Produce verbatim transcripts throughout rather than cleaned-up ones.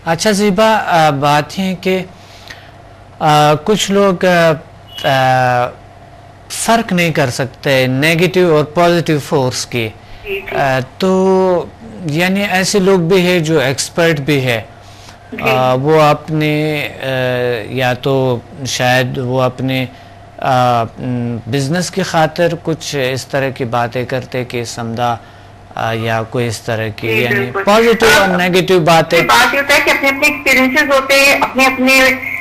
اچھا زیبا، بات یہ ہے کہ کچھ لوگ فرق نہیں کر سکتے نیگیٹو اور پازیٹیو فورس کی، تو یعنی ایسے لوگ بھی ہیں جو ایکسپرٹ بھی ہے، وہ اپنے یا تو شاید وہ اپنے بزنس کی خاطر کچھ اس طرح کی باتیں کرتے کہ سمدھا یا کوئی اس طرح کی، یعنی پازیٹیو اور نیگیٹو باتیں. بات یہ ہوتا ہے کہ اپنے اپنے ایکسپیرینسز ہوتے ہیں، اپنے اپنے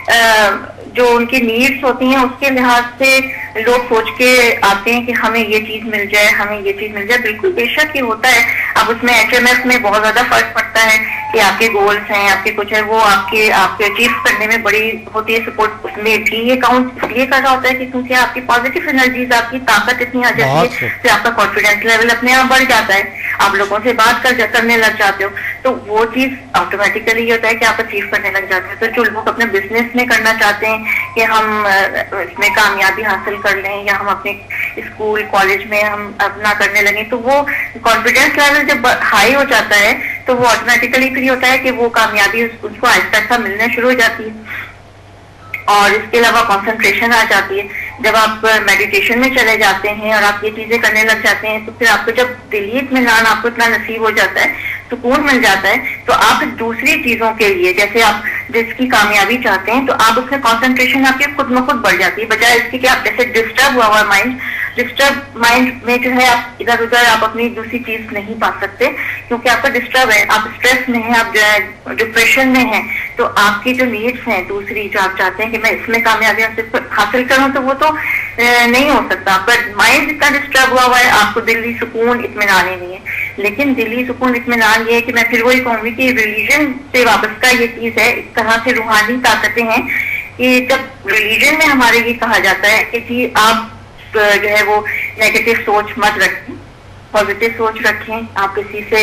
جو ان کی نیڈس ہوتی ہیں اس کے لحاظ سے لوگ سوچ کے آتے ہیں کہ ہمیں یہ چیز مل جائے، ہمیں یہ چیز مل جائے. بالکل بے شک یہ ہوتا ہے. اب اس میں ایچ ایم ایف میں بہت زیادہ فرق پڑتا ہے کہ آپ کے گولس ہیں، آپ کے کچھ ہے، وہ آپ کے آپ کے اچیو کرنے میں بڑی ہوتی ہے سپورٹ. اس میں بھی یہ کاؤنٹ اس لیے کر رہا ہوتا ہے کہ کیونکہ آپ کی پازیٹیو انرجیز، آپ کی طاقت اتنی آ جاتی ہے کہ آپ کا کانفیڈینس لیول اپنے آپ بڑھ جاتا ہے، آپ لوگوں سے بات کر کرنے لگ جاتے ہو، تو وہ چیز آٹومیٹیکلی یہ ہوتا ہے کہ آپ اچیو کرنے لگ جاتے ہیں. تو جو لوگ اپنے بزنس میں کرنا چاہتے ہیں کہ ہم اس میں کامیابی حاصل کر لیں یا ہم اپنے اسکول کالج میں ہم اپنا کرنے لگیں، تو وہ کانفیڈینس لیول جب ہائی ہو جاتا ہے تو وہ آٹومیٹیکلی پھر یہ ہوتا ہے کہ وہ کامیابی اس کو آہستہ آہستہ ملنا شروع ہو جاتی ہے. اور اس کے علاوہ کنسنٹریشن آ جاتی ہے. جب آپ میڈیٹیشن میں چلے جاتے ہیں اور آپ یہ چیزیں کرنے لگ جاتے ہیں تو پھر آپ کو جب دلی اطمینان آپ کو اتنا نصیب ہو جاتا ہے، سکون مل جاتا ہے، تو آپ دوسری چیزوں کے لیے جیسے آپ جس کی کامیابی چاہتے ہیں تو آپ اس میں کنسنٹریشن آپ کی خود بخود بڑھ جاتی ہے، بجائے اس کی کہ آپ جیسے ڈسٹرب ہوا ہوا مائنڈ ڈسٹرب مائنڈ میں جو ہے آپ ادھر ادھر آپ اپنی دوسری چیز نہیں پا سکتے کیونکہ آپ کا ڈسٹرب ہے، آپ اسٹریس میں ہیں، آپ جو ہے ڈپریشن میں ہیں. تو آپ کی جو نیڈس ہیں دوسری جو آپ چاہتے ہیں کہ میں اس میں کامیابی حاصل کروں تو وہ تو نہیں ہو سکتا. آپ کا مائنڈ اتنا ڈسٹرب ہوا ہوا ہے، آپ کو دلی سکون اطمینان ہی نہیں ہے. لیکن دلی سکون اطمینان یہ ہے کہ میں پھر وہی کہوں گی کہ ریلیجن سے وابستہ یہ چیز ہے، اس طرح سے روحانی طاقتیں ہیں کہ جب ریلیجن میں ہمارے یہ کہا جاتا ہے کہ جی آپ جو ہے وہ نیگیٹو سوچ مت رکھیں، پازیٹیو سوچ رکھیں، آپ کسی سے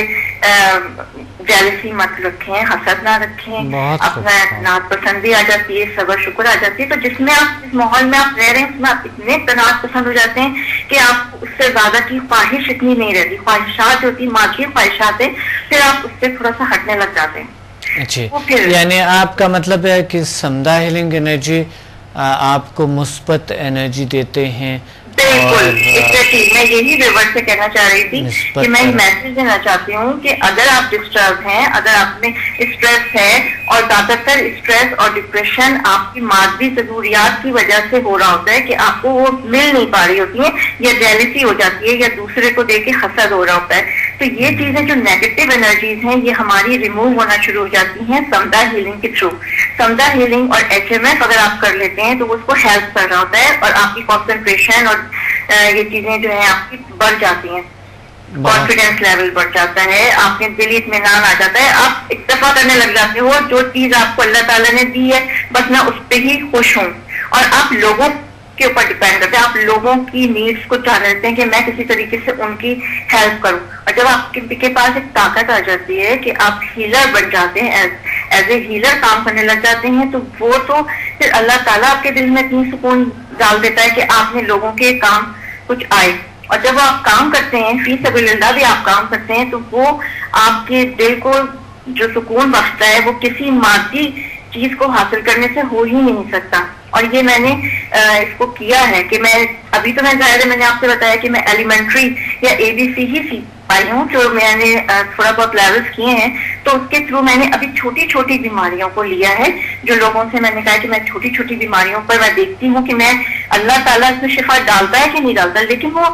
جیلسی مت رکھیں، حسد نہ رکھیں، اپنا قناعت پسندی آ جاتی ہے، صبر شکر آ جاتی ہے. تو جس میں آپ جس ماحول میں آپ رہ رہے ہیں اس میں آپ اتنے قناعت پسند ہو جاتے ہیں کہ آپ اس سے زیادہ کی خواہش اتنی نہیں رہتی. خواہشات جو ہوتی مادی خواہشات ہیں پھر آپ اس سے تھوڑا سا ہٹنے لگ جاتے ہیں. جی، یعنی آپ کا مطلب ہے کہ سمدھا ہیلنگ انرجی آپ کو مثبت انرجی دیتے ہیں. بالکل ایگزیکٹلی میں یہی ریورس سے کہنا چاہ رہی تھی کہ میں میسج دینا چاہتی ہوں کہ اگر آپ ڈسٹرب ہیں، اگر آپ میں اسٹریس ہے اور زیادہ تر اسٹریس اور ڈپریشن آپ کی مادی ضروریات کی وجہ سے ہو رہا ہوتا ہے کہ آپ کو وہ مل نہیں پا رہی ہوتی ہیں یا جیلسی ہو جاتی ہے یا دوسرے کو دیکھ کے حسد ہو رہا ہوتا ہے، تو یہ چیزیں جو نیگیٹو انرجیز ہیں یہ ہماری ریموو ہونا شروع ہو جاتی ہیں سمدھا ہیلنگ کے تھرو. سمدھا ہیلنگ اور ایچ ایم ایف اگر آپ کر لیتے ہیں تو وہ اس کو ہیلپ کر رہا ہوتا ہے اور آپ کی کنسنٹریشن اور یہ چیزیں جو ہیں آپ کی بڑھ جاتی ہیں، کانفیڈینس لیول بڑھ جاتا ہے، آپ کے دلی اطمینان آ جاتا ہے، آپ اکتفا کرنے لگ جاتے ہو جو چیز آپ کو اللہ تعالیٰ نے دی ہے بس میں اس پہ ہی خوش ہوں. اور آپ لوگوں کے اوپر ڈیپینڈ کرتے ہیں، آپ لوگوں کی نیڈس کو چاہ لیتے ہیں کہ میں کسی طریقے سے ان کی ہیلپ کروں. اور جب آپ کے پاس ایک طاقت آ جاتی ہے کہ آپ ہیلر بن جاتے ہیں، ایز اے ہیلر کام کرنے لگ جاتے ہیں، تو وہ تو پھر اللہ تعالیٰ آپ کے دل میں اتنی سکون ڈال دیتا ہے کہ آپ نے لوگوں کے کام کچھ آئے. اور جب آپ کام کرتے ہیں فی سبیل اللہ بھی آپ کام کرتے ہیں تو وہ آپ کے دل کو جو سکون بخشتا ہے وہ کسی مادی چیز کو حاصل کرنے سے ہو ہی نہیں سکتا. اور یہ میں نے اس کو کیا ہے کہ میں ابھی تو میں ظاہر ہے میں نے آپ سے بتایا کہ میں ایلیمنٹری یا اے بی سی ہی سیکھ پائی ہوں جو میں نے تھوڑا بہت لیولس کیے ہیں، تو اس کے تھرو میں نے ابھی چھوٹی چھوٹی بیماریوں کو لیا ہے. جو لوگوں سے میں نے کہا کہ میں چھوٹی چھوٹی بیماریوں پر میں دیکھتی ہوں کہ میں اللہ تعالیٰ اس میں شفا ڈالتا ہے کہ نہیں ڈالتا، لیکن وہ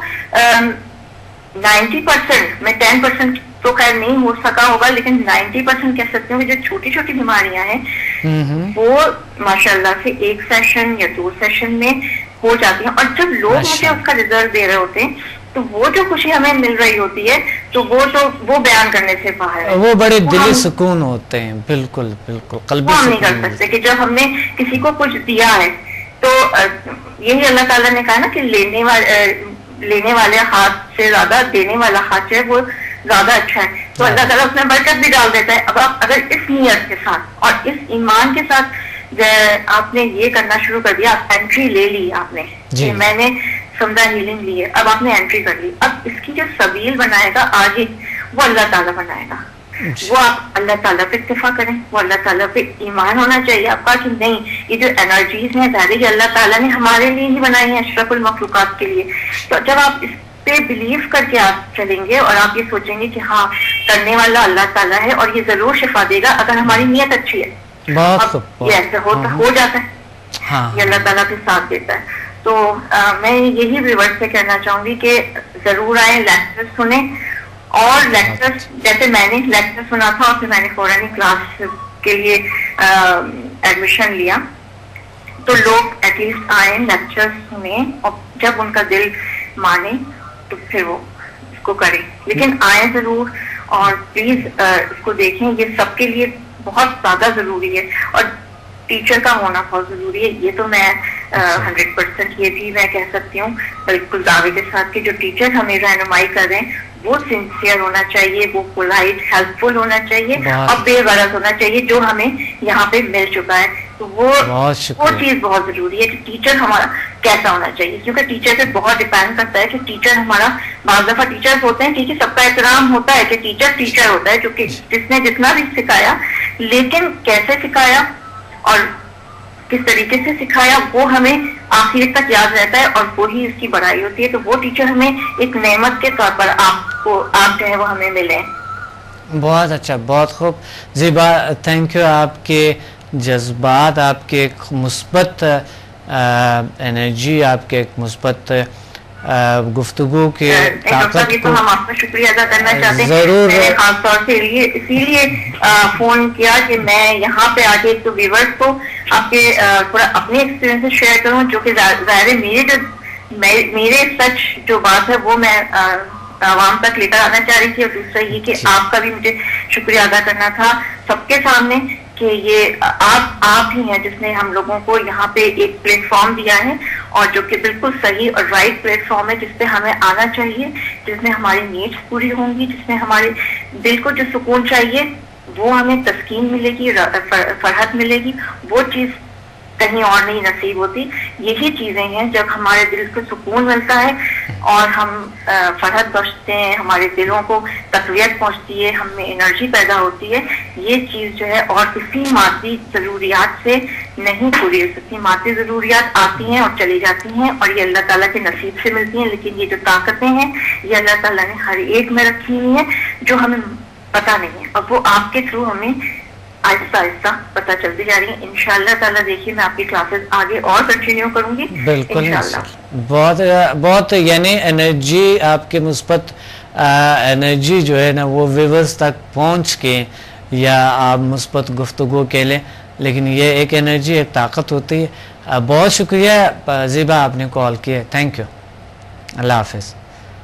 نائنٹی پرسینٹ میں ٹین پرسینٹ تو خیر نہیں ہو سکا ہوگا لیکن نائنٹی پرسینٹ کہہ سکتے ہوں کہ جو چھوٹی چھوٹی بیماریاں ہیں وہ ماشاء اللہ سے ایک سیشن یا دو سیشن میں ہو جاتی ہیں. اور جب لوگ مجھے اس کا رزلٹ دے رہے ہوتے ہیں تو وہ جو خوشی ہمیں مل رہی ہوتی ہے تو وہ تو وہ بیان کرنے سے باہر ہے، وہ بڑے دلی سکون ہوتے ہیں. بالکل بالکل قلبی سکون نہیں کر سکتے کہ جب ہم نے کسی کو کچھ دیا ہے تو یہی اللہ تعالیٰ نے کہا نا کہ لینے والے لینے والے ہاتھ سے زیادہ دینے والا ہاتھ جو ہے وہ زیادہ اچھا ہے. تو اللہ تعالیٰ اس میں برکت بھی ڈال دیتا ہے. اب آپ اگر اس نیت کے ساتھ اور اس ایمان کے ساتھ آپ نے یہ کرنا شروع کر دیا، آپ انٹری لے لی، آپ نے کہ میں نے سمدھا ہیلنگ لی ہے، اب آپ نے انٹری کر لی، اب اس کی جو سبیل بنائے گا آگے وہ اللہ تعالیٰ بنائے گا. وہ آپ اللہ تعالیٰ پہ اکتفا کریں, وہ اللہ تعالیٰ پہ ایمان ہونا چاہیے آپ کا کہ نہیں یہ جو انرجیز ہیں ظاہر ہے اللہ تعالیٰ نے ہمارے لیے ہی بنائی ہیں, اشرف المخلوقات کے لیے. تو جب آپ اس پہ بلیو کر کے آپ چلیں گے اور آپ یہ سوچیں گے کہ ہاں کرنے والا اللہ تعالیٰ ہے اور یہ ضرور شفا دے گا اگر ہماری نیت اچھی ہے, یہ ایسا ہوتا ہو جاتا ہے, یہ اللہ تعالیٰ کے ساتھ دیتا ہے. تو میں یہی ریورس سے کہنا چاہوں گی کہ ضرور آئیں, لیکچر سنیں, اور لیکچر جیسے میں نے لیکچر سنا تھا اور پھر میں نے فوراً کلاس کے لیے ایڈمیشن لیا. تو لوگ ایٹ لیسٹ آئیں, لیکچر سنیں, اور جب ان کا دل مانے تو پھر وہ اس کو کریں, لیکن آئیں ضرور اور پلیز اس کو دیکھیں. یہ سب کے لیے بہت زیادہ ضروری ہے اور ٹیچر کا ہونا بہت ضروری ہے. یہ تو میں ہنڈریڈ پرسینٹ یہ بھی میں کہہ سکتی ہوں بالکل دعوے کے ساتھ کہ جو ٹیچر ہمیں رہنمائی کر رہے ہیں وہ سنسیئر ہونا چاہیے, وہ پولائٹ ہیلپ فل ہونا چاہیے اور بے غرض ہونا چاہیے, جو ہمیں یہاں پہ مل چکا ہے. تو وہ وہ چیز بہت ضروری ہے کہ ٹیچر ہمارا کیسا ہونا چاہیے, کیونکہ ٹیچر پہ بہت ڈیپینڈ کرتا ہے کہ ٹیچر ہمارا, بعض دفعہ ٹیچر ہوتے ہیں ٹھیک ہے سب کا احترام ہوتا ہے کہ ٹیچر ٹیچر ہوتا ہے جو کہ جس نے جتنا بھی سکھایا, لیکن کیسے سکھایا اور کس طریقے سے سکھایا وہ ہمیں آخر تک یاد رہتا ہے اور وہی اس کی بڑائی ہوتی ہے. تو وہ ٹیچر ہمیں ایک نعمت کے طور پر آپ کو آپ جو ہے وہ ہمیں ملے. بہت اچھا, بہت خوب زیبا, تھینک یو. آپ کے جذبات, آپ کے ایک مثبت انرجی, آپ کے ایک مثبت گفتگو کے طاقت کو ہم آپ کا شکریہ ادا کرنا چاہتے ہیں. ضرور میں نے خاص طور سے اسی لیے فون کیا کہ میں یہاں پہ آ کے ایک تو ویورز کو آپ کے تھوڑا اپنے ایکسپیرینس شیئر کروں, جو کہ ظاہر ہے میرے جو میرے سچ جو بات ہے وہ میں عوام تک لے کر آنا چاہ رہی تھی, اور دوسرا یہ کہ آپ کا بھی مجھے شکریہ ادا کرنا تھا سب کے سامنے کہ یہ آپ آپ ہی ہیں جس نے ہم لوگوں کو یہاں پہ ایک پلیٹ فارم دیا ہے, اور جو کہ بالکل صحیح اور رائٹ پلیٹ فارم ہے جس پہ ہمیں آنا چاہیے, جس میں ہماری نیڈس پوری ہوں گی, جس میں ہمارے دل کو جو سکون چاہیے وہ ہمیں تسکین ملے گی, فرحت ملے گی. وہ چیز کہیں اور نہیں نصیب ہوتی. یہی چیزیں ہیں جب ہمارے دل کو سکون ملتا ہے اور ہم فرحت بخشتے ہیں, ہمارے دلوں کو تقویت پہنچتی ہے, ہم میں انرجی پیدا ہوتی ہے. یہ چیز جو ہے اور کسی مادی ضروریات سے نہیں پوری ہو سکتی. مادی ضروریات آتی ہیں اور چلی جاتی ہیں اور یہ اللہ تعالیٰ کے نصیب سے ملتی ہیں, لیکن یہ جو طاقتیں ہیں یہ اللہ تعالیٰ نے ہر ایک میں رکھی ہوئی ہیں جو ہمیں پتہ نہیں ہے, اور وہ آپ کے تھرو ہمیں آہستہ آہستہ پتہ چلتی جا رہی ہے. انشاءاللہ تعالیٰ دیکھیے میں آپ کی کلاسز آگے اور کنٹینیو کروں گی. بالکل بہت بہت یعنی انرجی, آپ کے مثبت انرجی جو ہے نا وہ ویورز تک پہنچ کے, یا آپ مثبت گفتگو کے لیں, لیکن یہ ایک انرجی ایک طاقت ہوتی ہے. بہت شکریہ زیبا آپ نے کال کیا, تھینک یو, اللہ حافظ.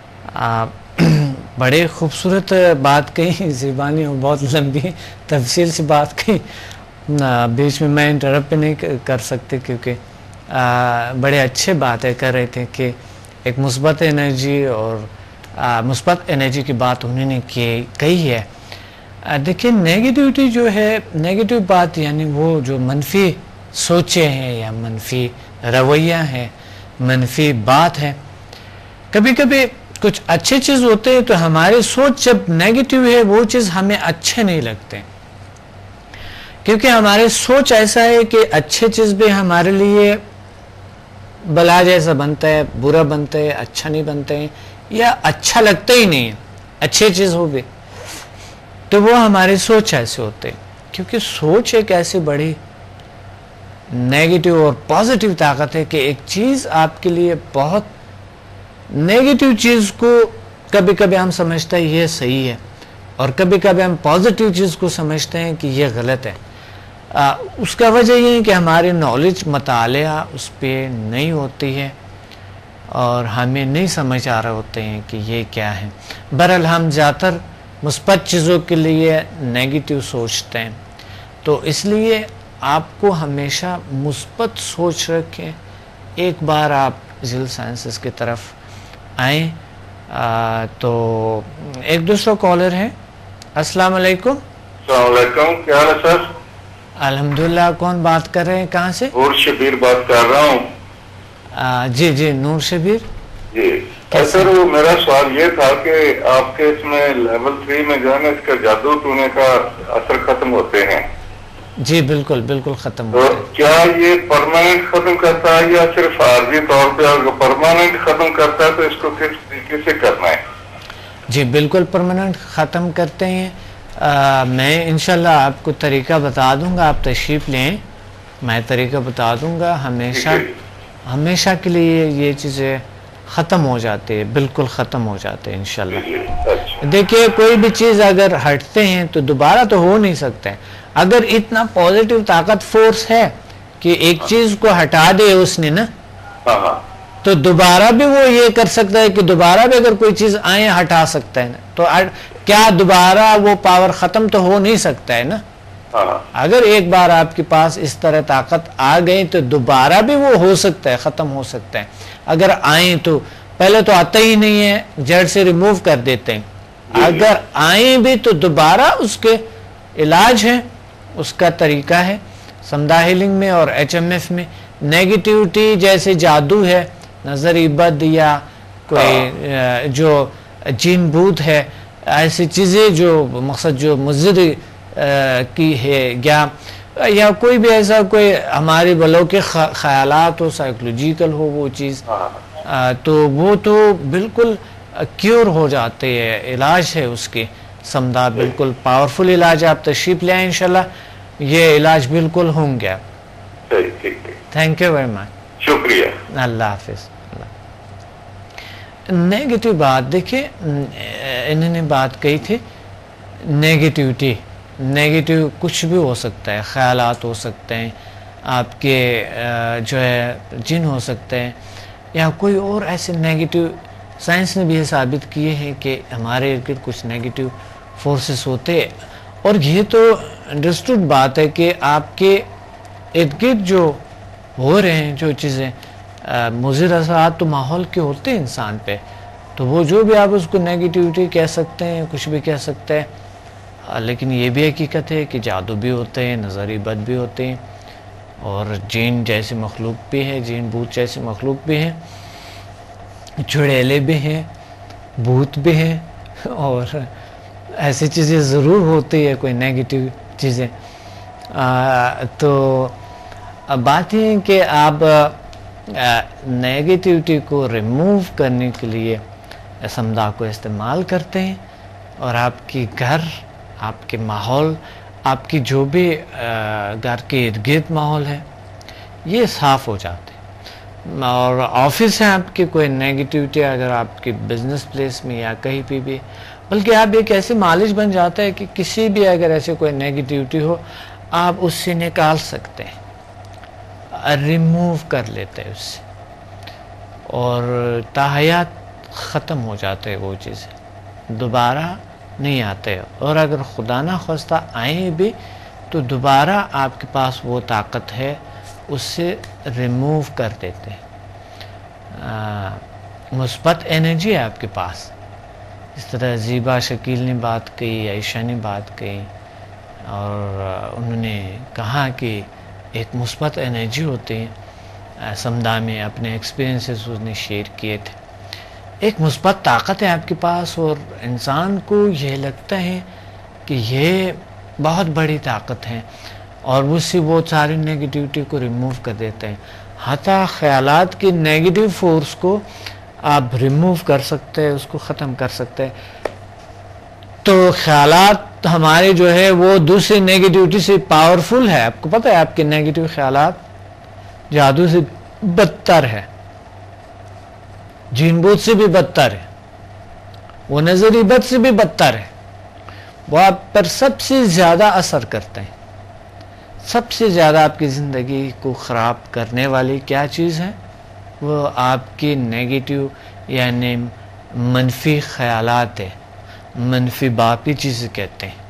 بڑے خوبصورت بات کہی زیبا نے, بہت لمبی تفصیل سے بات کہی, بیچ میں میں انٹرپٹ نہیں کر سکتے کیونکہ بڑے اچھے باتیں کر رہے تھے کہ ایک مثبت انرجی اور مثبت انرجی کی بات انہوں نے کی کہی ہے. دیکھیں نیگیٹیوٹی جو ہے, نیگیٹیو بات یعنی وہ جو منفی سوچیں ہیں یا منفی رویہ ہے, منفی بات ہے. کبھی کبھی کچھ اچھے چیز ہوتے ہیں تو ہماری سوچ جب نیگیٹیو ہے وہ چیز ہمیں اچھے نہیں لگتے, کیونکہ ہمارے سوچ ایسا ہے کہ اچھے چیز بھی ہمارے لیے بلا جیسا بنتا ہے, برا بنتا ہے, اچھا نہیں بنتا ہے, یا اچھا لگتا ہی نہیں ہے اچھے چیز ہو بھی, تو وہ ہماری سوچ ایسے ہوتے ہیں. کیونکہ سوچ ایک ایسی بڑی نیگیٹیو اور پازیٹیو طاقت ہے کہ ایک چیز آپ کے لیے بہت نیگیٹیو چیز کو کبھی کبھی ہم سمجھتے ہیں یہ صحیح ہے, اور کبھی کبھی ہم پازیٹیو چیز کو سمجھتے ہیں کہ یہ غلط ہے. آ, اس کا وجہ یہ ہے کہ ہماری نالج مطالعہ اس پہ نہیں ہوتی ہے اور ہمیں نہیں سمجھ آ رہے ہوتے ہیں کہ یہ کیا ہے. بہرحال ہم زیادہ تر مثبت چیزوں کے لیے نیگیٹیو سوچتے ہیں, تو اس لیے آپ کو ہمیشہ مثبت سوچ رکھیں. ایک بار آپ ذیل سائنسز کی طرف آئیں. آ, تو ایک دوسرا کالر ہے. السلام علیکم. السلام علیکم, کیا حال ہے سر؟ الحمدللہ. کون بات کر رہے ہیں, کہاں سے؟ نور شبیر بات کر رہا ہوں. آ, جی جی نور شبیر جی. سر وہ میرا سوال یہ تھا کہ آپ کے اس میں لیول تھری میں جو ہے نا اس کا جادو ٹونے کا اثر ختم ہوتے ہیں. جی بالکل بالکل ختم تو ہوتا ہے. کیا یہ پرماننٹ ختم کرتا ہے یا صرف عارضی طور پہ؟ اگر پرماننٹ ختم کرتا ہے تو اس کو کس طریقے سے کرنا ہے؟ جی بالکل پرماننٹ ختم کرتے ہیں. آ, میں انشاءاللہ آپ کو طریقہ بتا دوں گا, آپ تشریف لیں, میں طریقہ بتا دوں گا. ہمیشہ ہمیشہ کے لیے یہ چیزیں ختم ہو جاتے ہیں, بالکل ختم ہو جاتے ہیں انشاءاللہ. دیکھیے کوئی بھی چیز اگر ہٹتے ہیں تو دوبارہ تو ہو نہیں سکتا ہے. اگر اتنا پازیٹیو طاقت فورس ہے کہ ایک چیز کو ہٹا دے اس نے نا, تو دوبارہ بھی وہ یہ کر سکتا ہے کہ دوبارہ بھی اگر کوئی چیز آئے ہٹا سکتا ہے نا. تو کیا دوبارہ وہ پاور ختم تو ہو نہیں سکتا ہے نا. اگر ایک بار آپ کے پاس اس طرح طاقت آ گئی تو دوبارہ بھی وہ ہو سکتا ہے, ختم ہو سکتا ہے. اگر آئیں تو پہلے تو آتا ہی نہیں ہے, جڑ سے ریموو کر دیتے ہیں. اگر آئیں بھی تو دوبارہ اس کے علاج ہے, اس کا طریقہ ہے. سمدھا ہیلنگ میں اور ایچ ایم ایف میں نیگیٹیوٹی جیسے جادو ہے, نظری بد یا کوئی جو جین بھوت ہے, ایسی چیزیں جو مقصد جو مضر کی ہے, یا یا کوئی بھی ایسا کوئی ہمارے بلوں کے خیالات ہو, سائیکولوجیکل ہو وہ چیز, تو وہ تو بالکل کیور ہو جاتے ہیں. علاج ہے اس کے سمدھا, بالکل پاورفل علاج. آپ تشریف لے آئیں انشاءاللہ, یہ علاج بالکل ہوں گے. تھینک یو ویری مچ, شکریہ, اللہ حافظ. نیگیٹو بات دیکھیں, انہوں نے بات کہی تھی نیگیٹیوٹی. نیگیٹیو کچھ بھی ہو سکتا ہے, خیالات ہو سکتے ہیں, آپ کے جو ہے جن ہو سکتے ہیں, یا کوئی اور ایسے نیگیٹیو. سائنس نے بھی یہ ثابت کیے ہیں کہ ہمارے ارد گرد کچھ نیگیٹیو فورسز ہوتے ہیں. اور یہ تو انڈرسٹوڈ بات ہے کہ آپ کے ارد گرد جو ہو رہے ہیں جو چیزیں مضر اثرات تو ماحول کے ہوتے ہیں انسان پہ, تو وہ جو بھی آپ اس کو نیگیٹیوٹی کہہ سکتے ہیں, کچھ بھی کہہ سکتے ہیں. لیکن یہ بھی حقیقت ہے کہ جادو بھی ہوتے ہیں, نظری بد بھی ہوتے ہیں, اور جین جیسی مخلوق بھی ہے, جین بھوت جیسی مخلوق بھی ہیں, چڑیلے بھی ہیں, بھوت بھی ہیں, اور ایسی چیزیں ضرور ہوتی ہے, کوئی نیگیٹیو چیزیں. تو بات یہ ہے کہ آپ نیگیٹیوٹی کو ریموو کرنے کے لیے سمدھا کو استعمال کرتے ہیں, اور آپ کی گھر, آپ کے ماحول, آپ کی جو بھی گھر کے ارد گرد ماحول ہے یہ صاف ہو جاتے ہیں. اور آفس ہے آپ کی کوئی نیگیٹیوٹی, اگر آپ کی بزنس پلیس میں یا کہیں پہ بھی, بلکہ آپ ایک ایسے مالج بن جاتا ہے کہ کسی بھی اگر ایسے کوئی نیگیٹیوٹی ہو آپ اس سے نکال سکتے ہیں, ریموو کر لیتے ہیں اس سے, اور تاحیات ختم ہو جاتے ہیں وہ چیزیں, دوبارہ نہیں آتے. اور اگر خدا نہ خواستہ آئیں بھی تو دوبارہ آپ کے پاس وہ طاقت ہے, اس سے ریموو کر دیتے ہیں. مثبت انرجی ہے آپ کے پاس. اس طرح زیبا شکیل نے بات کہی, عائشہ نے بات کہی, اور انہوں نے کہا کہ ایک مثبت انرجی ہوتی ہے. سمدھا میں اپنے ایکسپیرینسز اس نے شیئر کیے تھے. ایک مثبت طاقت ہے آپ کے پاس, اور انسان کو یہ لگتا ہے کہ یہ بہت بڑی طاقت ہے, اور اس سے وہ ساری نیگیٹیوٹی کو ریموو کر دیتے ہیں. حتیٰ خیالات کی نیگیٹیو فورس کو آپ ریموو کر سکتے ہیں, اس کو ختم کر سکتے ہیں. تو خیالات ہمارے جو ہے وہ دوسری نیگیٹیوٹی سے پاورفل ہے. آپ کو پتہ ہے آپ کے نیگیٹیو خیالات جادو سے بدتر ہے, جین بوت سے بھی بدتر ہے, وہ نظری بد سے بھی بدتر ہے. وہ آپ پر سب سے زیادہ اثر کرتے ہیں. سب سے زیادہ آپ کی زندگی کو خراب کرنے والی کیا چیز ہے؟ وہ آپ کی نیگیٹیو یعنی منفی خیالات ہے, منفی باقی چیزیں کہتے ہیں.